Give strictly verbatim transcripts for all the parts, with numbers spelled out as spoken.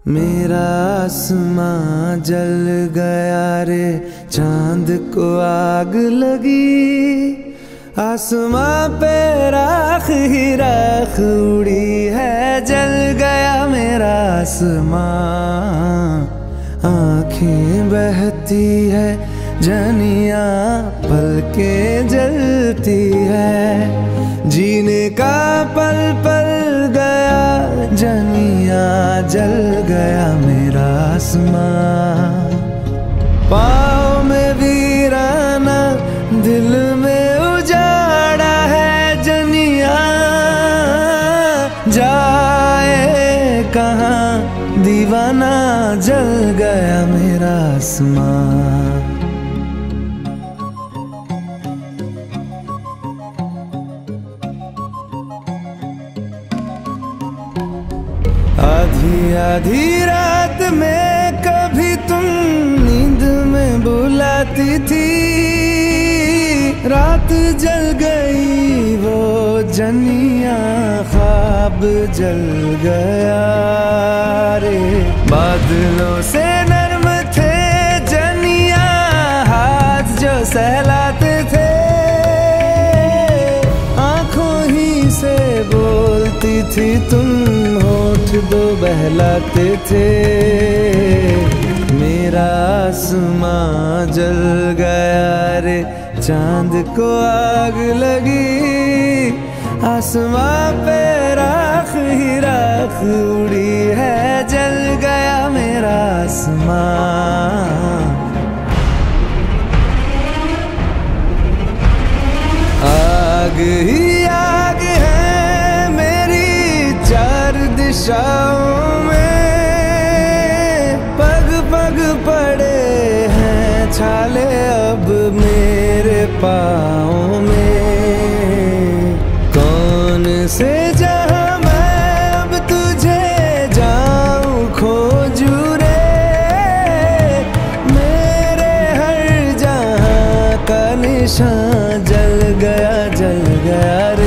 मेरा आसमां जल गया रे, चांद को आग लगी। आसमां पे राख ही राख उड़ी है, जल गया मेरा आसमां। आँखें बहती है जनिया, पलकें जलती है, जीने का पल पल गया जनिया, जल गया मेरा आसमां। पाँव में वीराना, दिल में उजाड़ा है जनिया, जाए कहाँ दीवाना, जल गया मेरा आसमां। आधी आधी रात में कभी तुम नींद में बुलाती थी, रात जल गई वो जनिया, ख्वाब जल गया रे। बादलों से नर्म थे जनिया, हाथ जो सहलाते थे, आंखों ही से बोलती थी तुम, होठ दो बहलाते थे। मेरा आसमां जल गया रे, चांद को आग लगी। आसमां पे राख ही राख उड़ी है, जल गया मेरा आसमां। आग ही आग है मेरी चार दिशाओं में, पग पग पड़े हैं छाले अब मेरे पाँव में। कौन से जहां मैं अब तुझे जाऊं खोजू रे, मेरे हर जहां का निशान जल गया जल गया रे।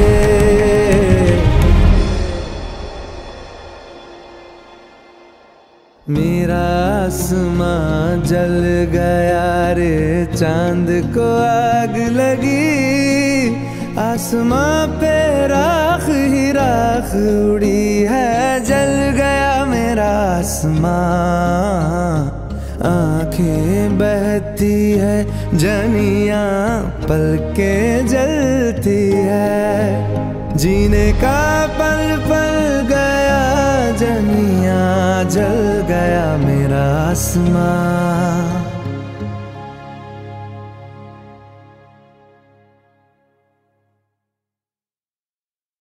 मेरा आसमां जल गया रे, चांद को आग लगी। आसमां पे राख ही राख उड़ी है, जल गया मेरा आसमां। आँखें बहती है जनिया, पलकें जलती है, जीने का पल पल गया जनिया, जल गया मेरा आसमां।